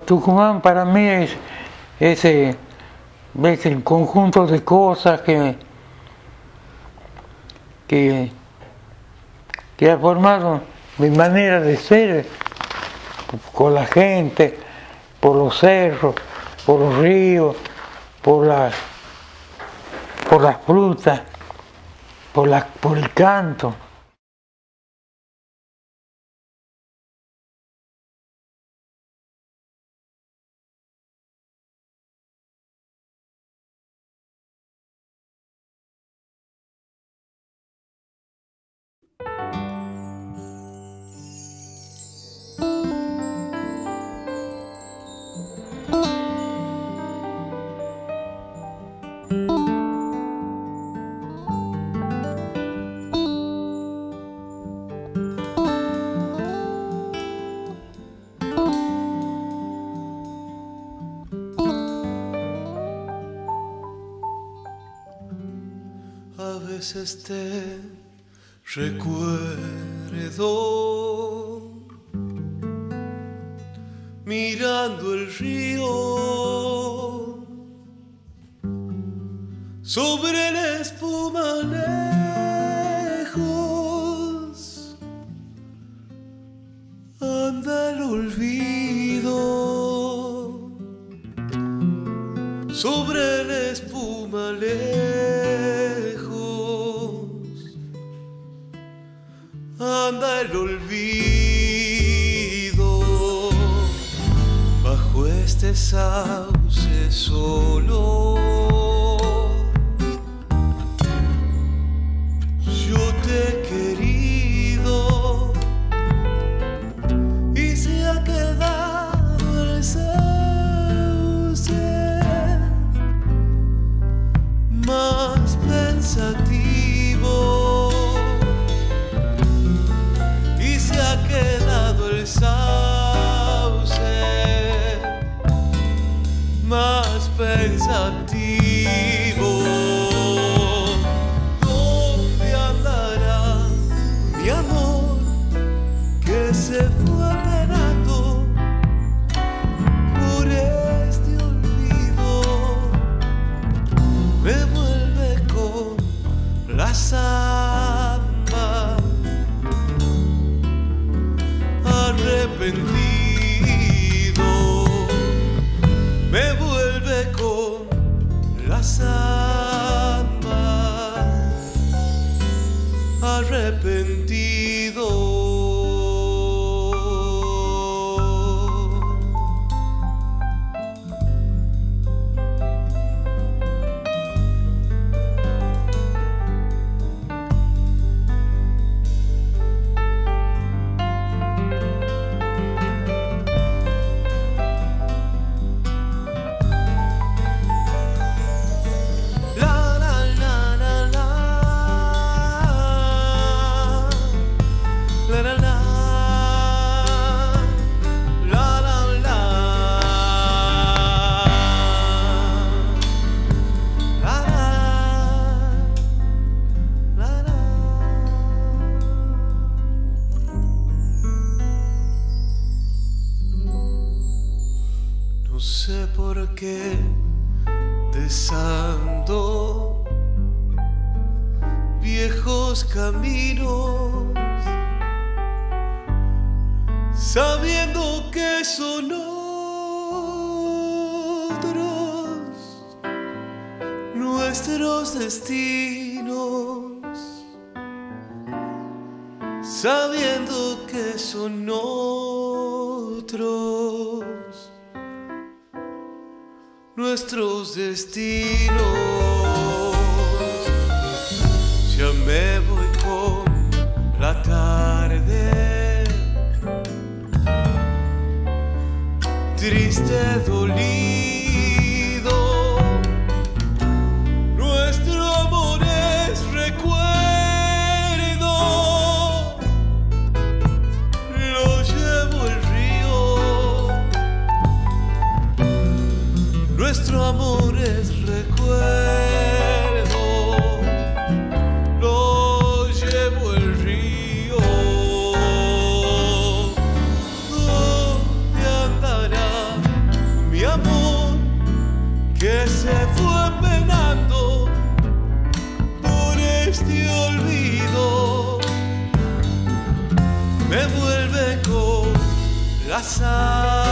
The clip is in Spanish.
Tucumán para mí es el conjunto de cosas que ha formado mi manera de ser, con la gente, por los cerros, por los ríos, por las frutas, por el canto. A veces te recuerdo mirando el río sobre la espuma lejos, anda el olvido sobre la espuma lejos, anda el olvido bajo este sauce solo. Yo te he querido y se ha quedado el sauce más pensativo, y se ha quedado el sauce más pensativo. ¿Dónde andará mi amor que se fue penando por este olvido? Me vuelve con la samba arrepentido, me vuelve con la samba arrepentido. No sé por qué desando viejos caminos, sabiendo que son otros nuestros destinos, sabiendo que son otros nuestros destinos. Ya me voy con la tarde, triste, dolido. Nuestro amor es recuerdo, lo llevo el río. Nuestro amor es recuerdo, lo llevo el río. ¿Dónde andará la sal.